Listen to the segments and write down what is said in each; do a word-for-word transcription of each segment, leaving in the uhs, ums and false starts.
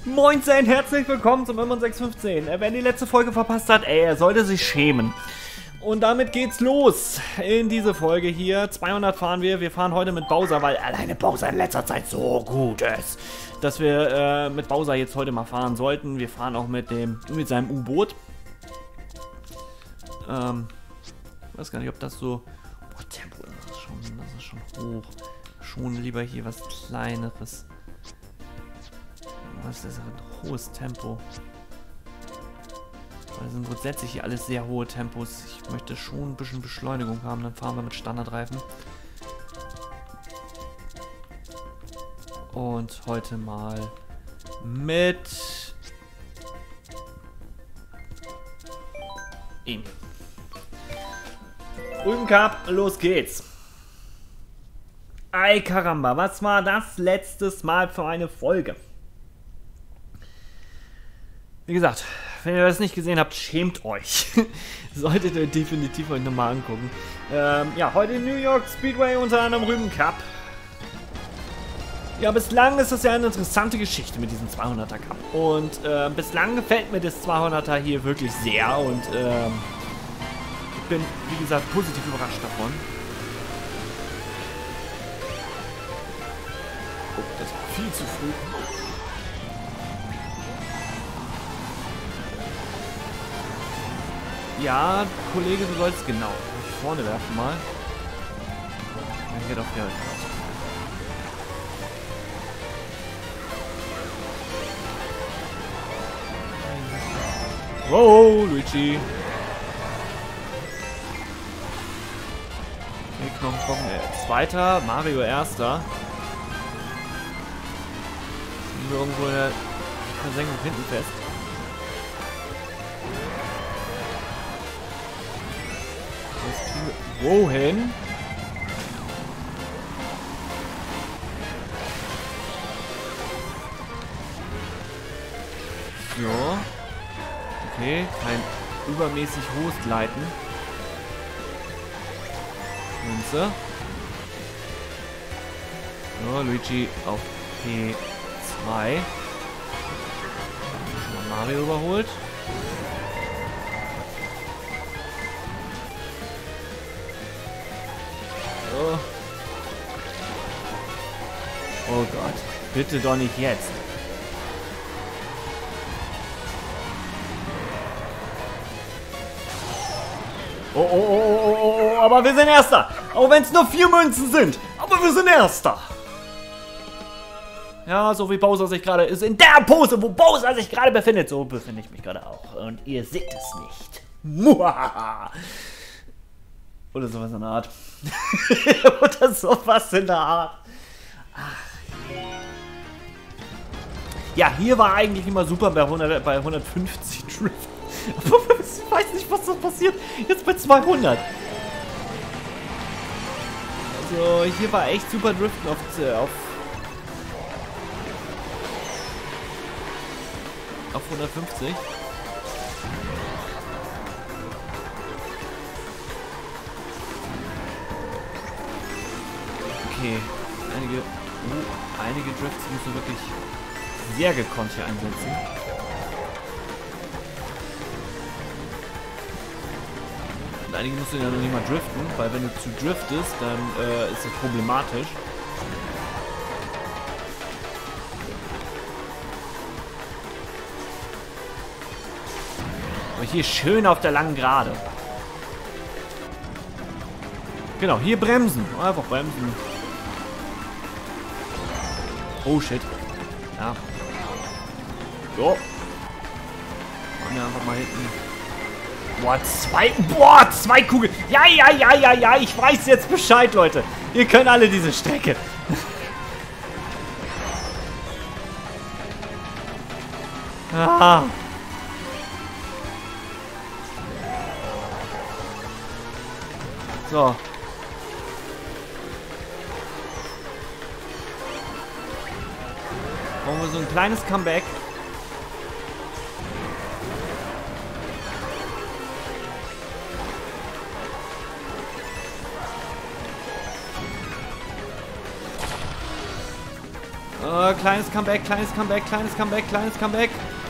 Moinsen, herzlich willkommen zum M sechs fünfzehn. Wer die letzte Folge verpasst hat, ey, er sollte sich schämen. Und damit geht's los in diese Folge hier. zweihundert fahren wir. Wir fahren heute mit Bowser, weil alleine Bowser in letzter Zeit so gut ist, dass wir äh, mit Bowser jetzt heute mal fahren sollten. Wir fahren auch mit dem mit seinem U-Boot. Ähm, ich weiß gar nicht, ob das so... Boah, Tempo, das ist schon, das ist schon hoch. Schon lieber hier was Kleineres. Was ist das? Ein hohes Tempo. Das sind grundsätzlich hier alles sehr hohe Tempos. Ich möchte schon ein bisschen Beschleunigung haben. Dann fahren wir mit Standardreifen. Und heute mal mit ihm. Rübencup, los geht's. Ay Caramba, was war das letztes Mal für eine Folge? Wie gesagt, wenn ihr das nicht gesehen habt, schämt euch. Solltet ihr definitiv euch nochmal angucken. Ähm, ja, heute in New York Speedway, unter anderem Rübencup. Ja, bislang ist das ja eine interessante Geschichte mit diesem zweihunderter Cup. Und äh, bislang gefällt mir das zweihunderter hier wirklich sehr. Und ähm, ich bin, wie gesagt, positiv überrascht davon. Oh, das war viel zu früh. Ja, Kollege, du sollst genau vorne werfen mal. Dann geht auf der Seite. Wow, Luigi. Okay, Knochen, Knochen, äh, zweiter, Mario erster. Sind wir irgendwo in der Versenkung hinten fest. Wohin? So. Okay, kein übermäßig hohes Gleiten. Münze. So, Luigi auf P zwei. Schon mal Mario überholt. Oh. Oh Gott, bitte doch nicht jetzt. Oh, oh, oh, oh, oh, oh, aber wir sind Erster. Auch wenn es nur vier Münzen sind. Aber wir sind Erster. Ja, so wie Bowser sich gerade ist. In der Pose, wo Bowser sich gerade befindet. So befinde ich mich gerade auch. Und ihr seht es nicht. Muhaha. Oder sowas in der Art. Oder sowas in der Art. Ach. Ja, hier war eigentlich immer super bei, hundert, bei hundertfünfzig Drift. Aber ich weiß nicht, was so passiert. Jetzt bei zweihundert. Also, hier war echt super Driften auf, auf, auf hundertfünfzig. Okay, einige, oh, einige Drifts musst du wirklich sehr gekonnt hier einsetzen. Und einige musst du ja noch nicht mal driften, weil wenn du zu driftest, dann äh, ist das problematisch. Aber hier schön auf der langen Gerade. Genau, hier bremsen. Einfach bremsen. Oh shit. Ja. So. Machen wir einfach mal hinten. Boah, zwei. Boah, zwei Kugeln. Ja, ja, ja, ja, ja. Ich weiß jetzt Bescheid, Leute. Ihr könnt alle diese Strecke. Ah. So. Machen wir so ein kleines Comeback. Uh, kleines Comeback, kleines Comeback, kleines Comeback, kleines Comeback.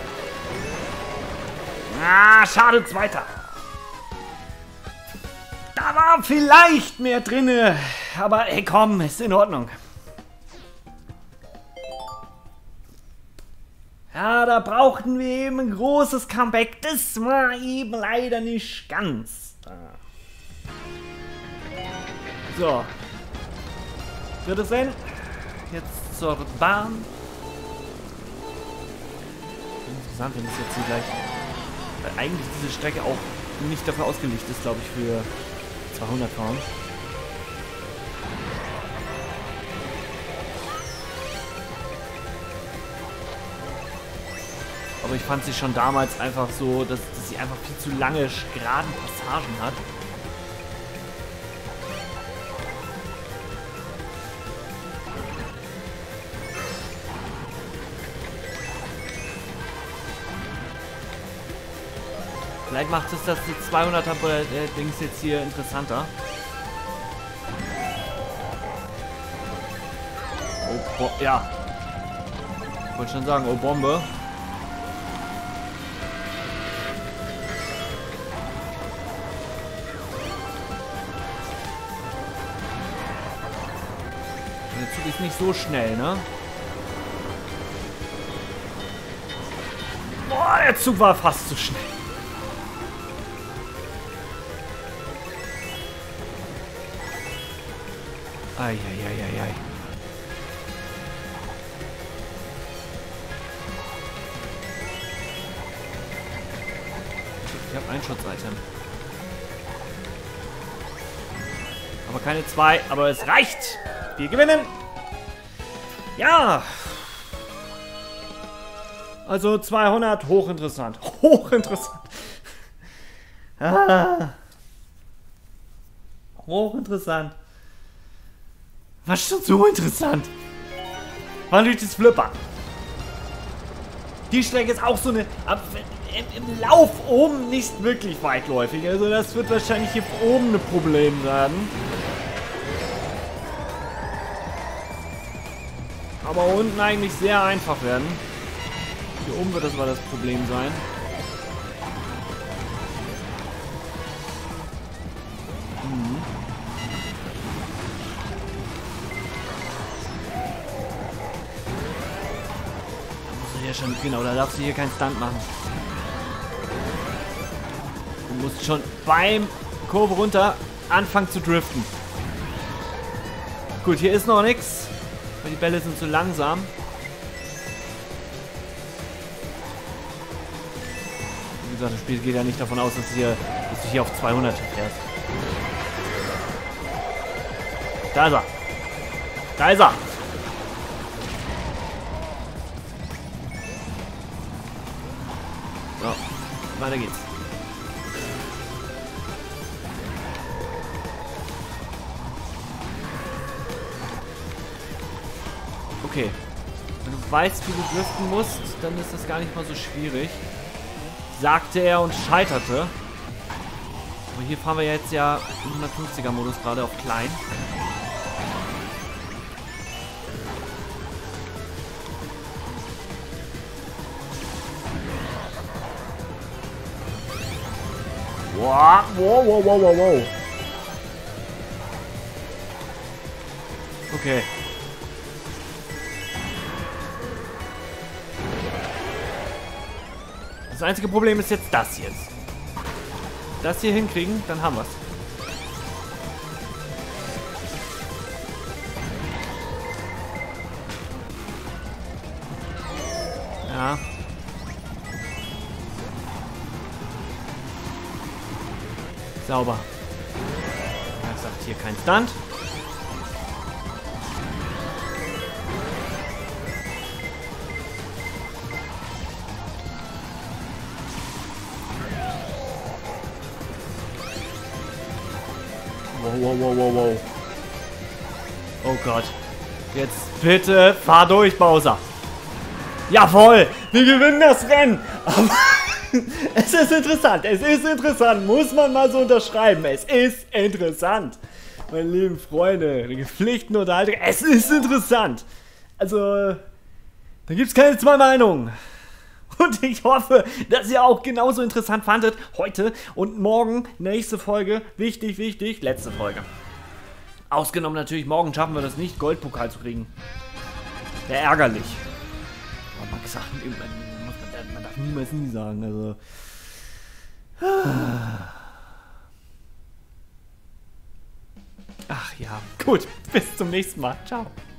Ah, schade, Zweiter. Da war vielleicht mehr drinne. Aber hey, komm, ist in Ordnung. Ja, da brauchten wir eben ein großes Comeback. Das war eben leider nicht ganz da. So. Drittes Rennen. Jetzt zur Bahn. Interessant, wenn es jetzt hier gleich... Weil eigentlich diese Strecke auch nicht dafür ausgelegt ist, glaube ich, für zweihundert fahren. Aber ich fand sie schon damals einfach so, dass, dass sie einfach viel zu lange geraden Passagen hat. Vielleicht macht es das zweihunderter äh, Dings jetzt hier interessanter. Oh, Bo ja. Ich wollte schon sagen, oh Bombe. Der Zug ist nicht so schnell, ne? Boah, der Zug war fast zu schnell. Eieieiei. Ich habe ein Schutz-Item. Aber keine zwei, aber es reicht. Wir gewinnen. Ja. Also zweihundert, hochinteressant. Hochinteressant. Ah. Hochinteressant. Was schon so interessant. War durch das Flipper. Die Strecke ist auch so eine... Im Lauf oben nicht wirklich weitläufig. Also das wird wahrscheinlich hier oben ein Problem werden. Aber unten eigentlich sehr einfach werden. Hier oben wird das mal das Problem sein. Mhm. Schon, genau, da darfst du hier keinen Stunt machen. Du musst schon beim Kurve runter anfangen zu driften. Gut, hier ist noch nichts, weil die Bälle sind zu langsam. Wie gesagt, das Spiel geht ja nicht davon aus, dass, hier, dass du hier auf zweihundert fährst. Da ist er. Da ist er. So, weiter geht's. Okay. Wenn du weißt, wie du driften musst, dann ist das gar nicht mal so schwierig. Sagte er und scheiterte. Aber hier fahren wir jetzt ja im hundertfünfziger Modus gerade auf klein. Wow, wow, wow, wow, wow, wow. Okay. Das einzige Problem ist jetzt das jetzt. Das hier hinkriegen, dann haben wir's. Ja. Sauber. Er sagt hier kein Stunt. Wow, wow, wow, wow, wow. Oh Gott. Jetzt bitte fahr durch, Bowser. Jawohl, wir gewinnen das Rennen. Aber es ist interessant, es ist interessant, muss man mal so unterschreiben. Es ist interessant, meine lieben Freunde, die gepflichtende Unterhaltung, es ist interessant. Also, Da gibt es keine zwei Meinungen. Und ich hoffe, dass ihr auch genauso interessant fandet heute und morgen nächste Folge. Wichtig, wichtig, letzte Folge. Ausgenommen natürlich, morgen schaffen wir das nicht, Goldpokal zu kriegen. Wäre ärgerlich. Aber man, gesagt, man, man darf niemals nie sagen, also... Ach ja, gut, bis zum nächsten Mal. Ciao.